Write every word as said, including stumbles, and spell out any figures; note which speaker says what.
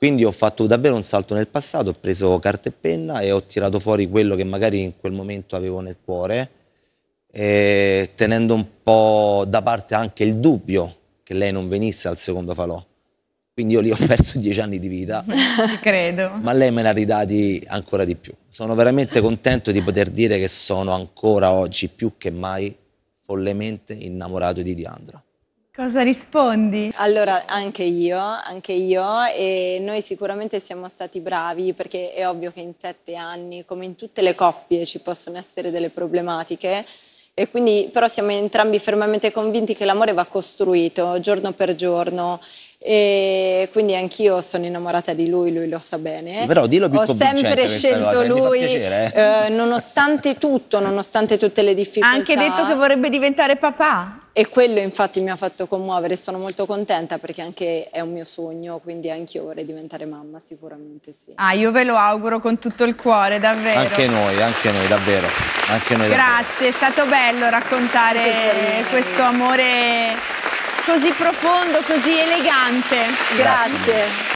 Speaker 1: Quindi ho fatto davvero un salto nel passato, ho preso carta e penna e ho tirato fuori quello che magari in quel momento avevo nel cuore, e tenendo un po' da parte anche il dubbio che lei non venisse al secondo falò. Quindi io lì ho perso dieci anni di vita,
Speaker 2: Ci credo.
Speaker 1: ma lei me ne ha ridati ancora di più. Sono veramente contento di poter dire che sono ancora oggi più che mai follemente innamorato di Diandra.
Speaker 2: Cosa rispondi?
Speaker 3: Allora, anche io, anche io, e noi sicuramente siamo stati bravi, perché è ovvio che in sette anni, come in tutte le coppie, ci possono essere delle problematiche, e quindi però siamo entrambi fermamente convinti che l'amore va costruito giorno per giorno, e quindi anch'io sono innamorata di lui, lui lo sa bene.
Speaker 1: Sì, però dillo più
Speaker 3: Ho sempre scelto
Speaker 1: cosa,
Speaker 3: lui,
Speaker 1: mi fa piacere, eh?
Speaker 3: eh, nonostante tutto, nonostante tutte le difficoltà.
Speaker 2: Ha anche detto che vorrebbe diventare papà.
Speaker 3: E quello infatti mi ha fatto commuovere, sono molto contenta perché anche è un mio sogno, quindi anch'io vorrei diventare mamma, sicuramente sì.
Speaker 2: Ah, io ve lo auguro con tutto il cuore, davvero.
Speaker 1: Anche noi, anche noi, davvero. Anche noi,
Speaker 2: Grazie, davvero. È stato bello raccontare questo amore così profondo, così elegante.
Speaker 3: Grazie. Grazie.